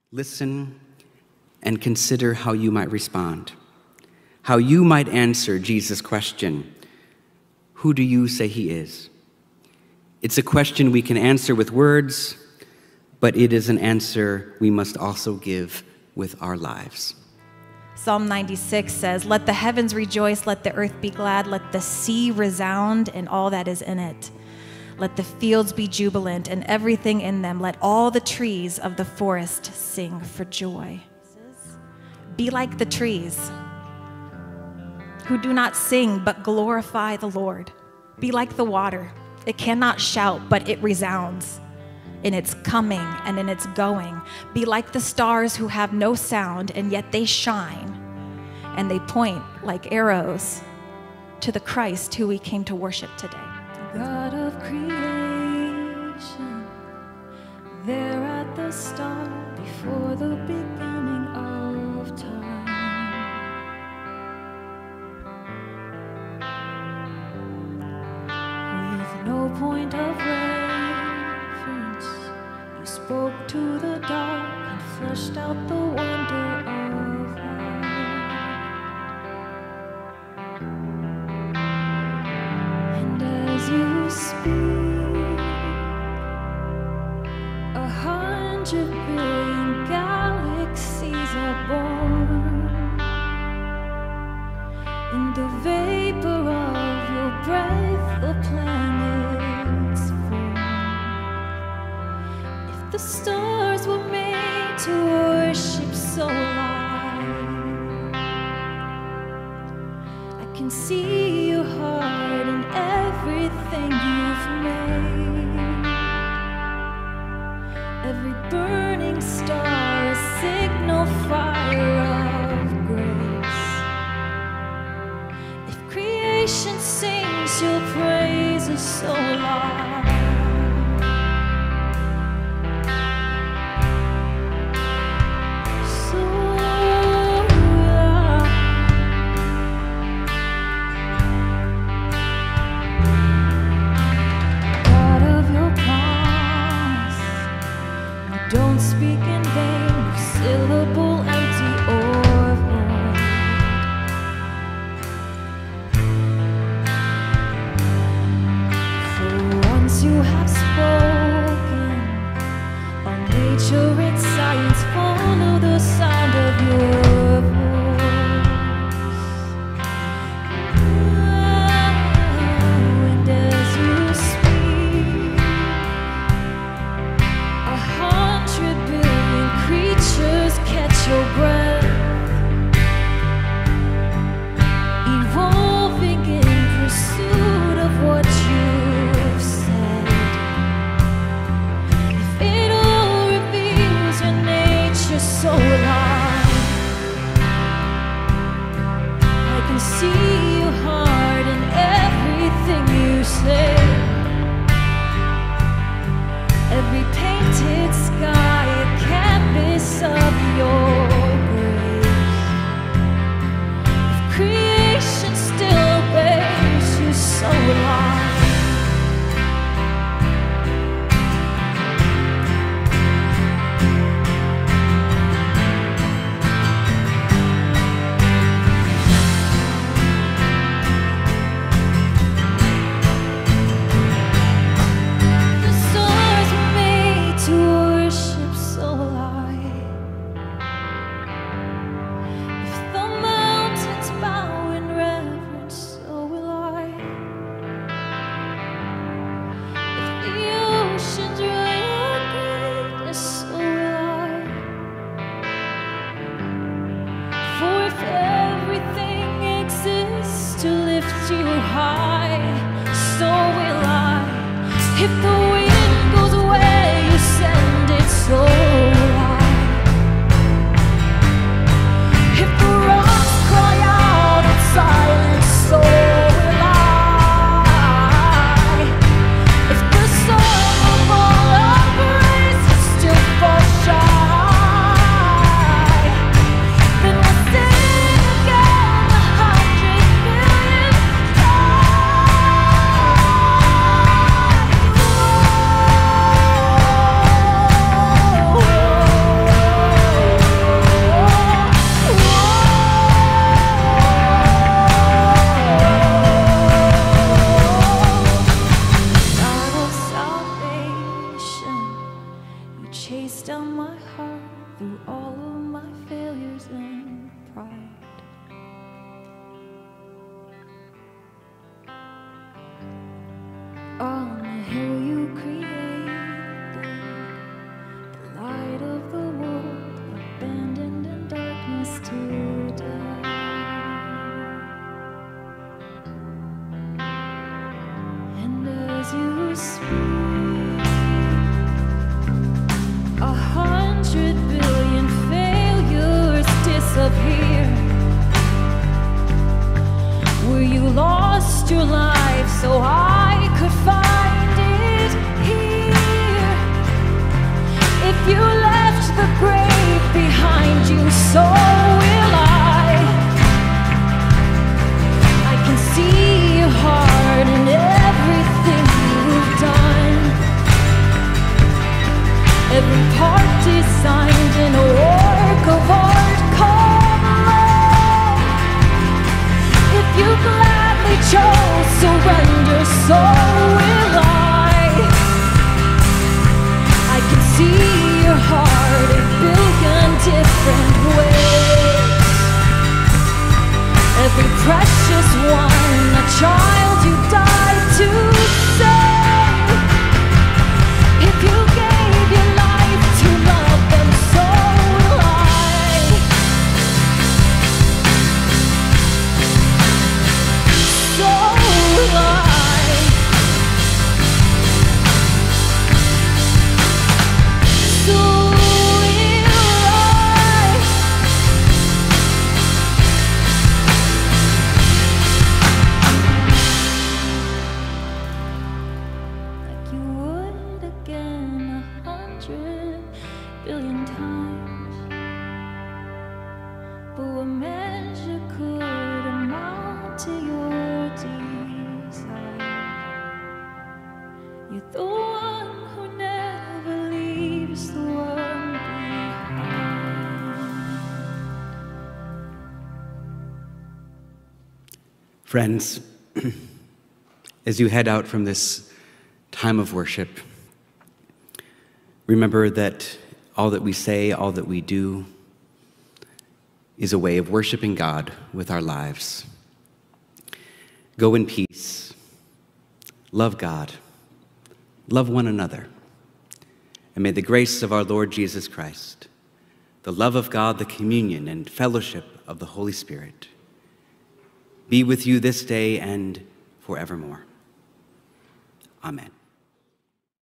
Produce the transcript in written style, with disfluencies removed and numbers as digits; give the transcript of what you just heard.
Listen and consider how you might respond, how you might answer Jesus' question, who do you say he is? It's a question we can answer with words, but it is an answer we must also give with our lives. Psalm 96 says, "Let the heavens rejoice, let the earth be glad, let the sea resound and all that is in it. Let the fields be jubilant and everything in them. Let all the trees of the forest sing for joy." Be like the trees who do not sing but glorify the Lord. Be like the water. It cannot shout, but it resounds in its coming and in its going. Be like the stars who have no sound, and yet they shine, and they point like arrows to the Christ who we came to worship today. God of creation, there at the start, before the beginning of time. With no point of reference, you spoke to the dark and fleshed out the wonder of life. And as you speak, 100 billion galaxies are born. In the vapor of your breath, the planets form. If the stars were made to worship so light, I can see your heart in everything you've made. Every burning star, a signal fire of grace. If creation sings your praises so loud, so loud. God of your promise, you don't speak in vain, no syllable empty or void. For once you have spoken, all nature and science follow the sound of your voice. And as you speak, 100 billion creatures catch your breath, evolving in pursuit of what you've said. If it all reveals your nature so alive, I can see your heart in everything you say. Every painted sky, a canvas of your grace. If creation still obeys you so alive, the stars were made to worship so alive. If the mountains bow in reverence, so will I. If the oceans roar your greatness, so will I. For if everything exists to lift you high, so will I. If the wind goes away, you send it, so will I. If the rocks cry out in silence, so will I. If the sun of all our grace still falls shy, then we'll sing again 100 billion times. my heart through all of my failures and pride. On the hill you created, the light of the world, abandoned in darkness to die. And as you speak, 100 billion failures disappear. Where you lost your life so I could find it here. If you left the grave behind you, so will I. I can see your heart in everything you've done. Every part designed in a work of art called love. If you gladly chose surrender, so will I can see your heart a billion different ways. Every precious one, a child you died to save. If you gave your life to love them, so will I. So will I. So will I. Like you would again 100 billion times. But what measure could amount to your desire? You're the one who never leaves the one behind. Friends, as you head out from this time of worship, remember that all that we say, all that we do, is a way of worshiping God with our lives. Go in peace. Love God. Love one another. And may the grace of our Lord Jesus Christ, the love of God, the communion and fellowship of the Holy Spirit be with you this day and forevermore. Amen.